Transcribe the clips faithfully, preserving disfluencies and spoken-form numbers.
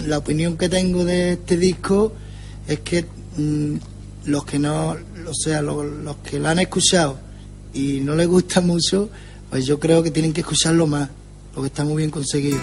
la opinión que tengo de este disco es que mmm, los que no, o sea, los, los que lo han escuchado y no les gusta mucho, pues yo creo que tienen que escucharlo más, porque está muy bien conseguido.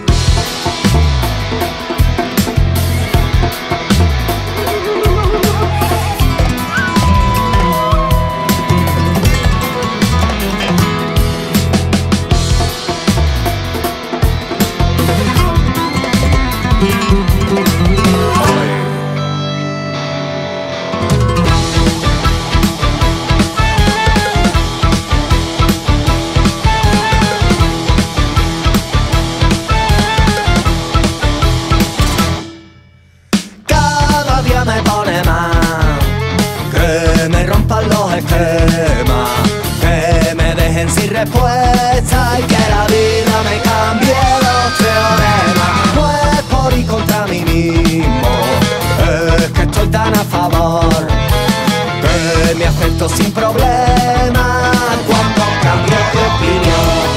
Que me dejen sin respuesta y que la vida me cambie los teoremas. No es por ir contra mí mismo, es que estoy tan a favor que me acepto sin problema cuando cambio de opinión.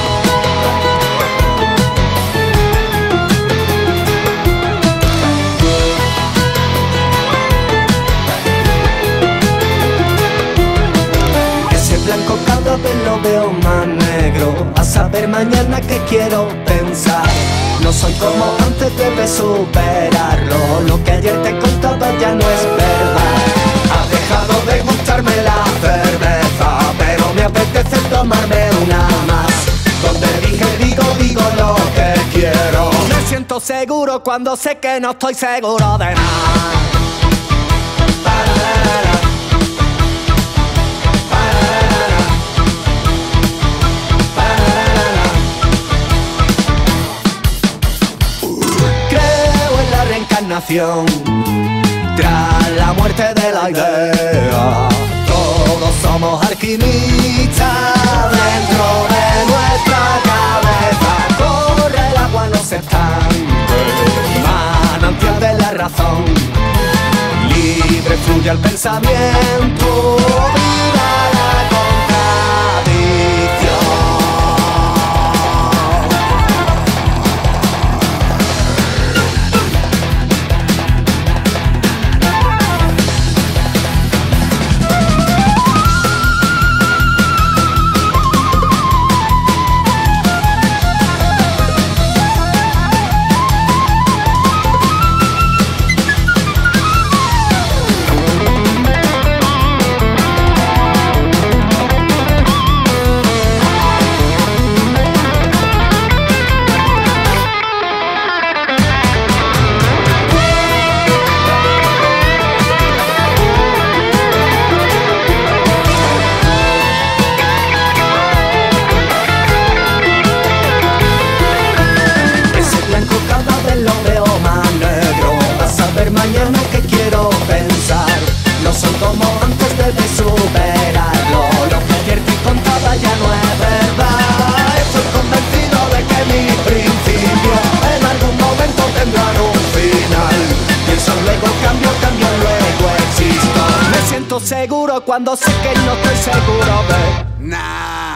Blanco cada vez lo veo más negro, a saber mañana qué quiero pensar. No soy como antes, debes superarlo. Lo que ayer te contaba ya no es verdad. Ha dejado de gustarme la cerveza, pero me apetece tomarme una más. Donde dije digo, digo lo que quiero. Me siento seguro cuando sé que no estoy seguro de nada. Tras la muerte de la idea, todos somos alquimistas dentro de nuestra cabeza. Corre el agua, no se estanque, manantial de la razón. Libre fluye el pensamiento, viva la contradicción. Mañana que quiero pensar, no soy como antes, debes superarlo. Lo que ayer te contaba ya no es verdad. Estoy convencido de que mis principios en algún momento tendrán un final. Pienso luego cambio, cambio luego existo. Me siento seguro cuando sé que no estoy seguro de nada.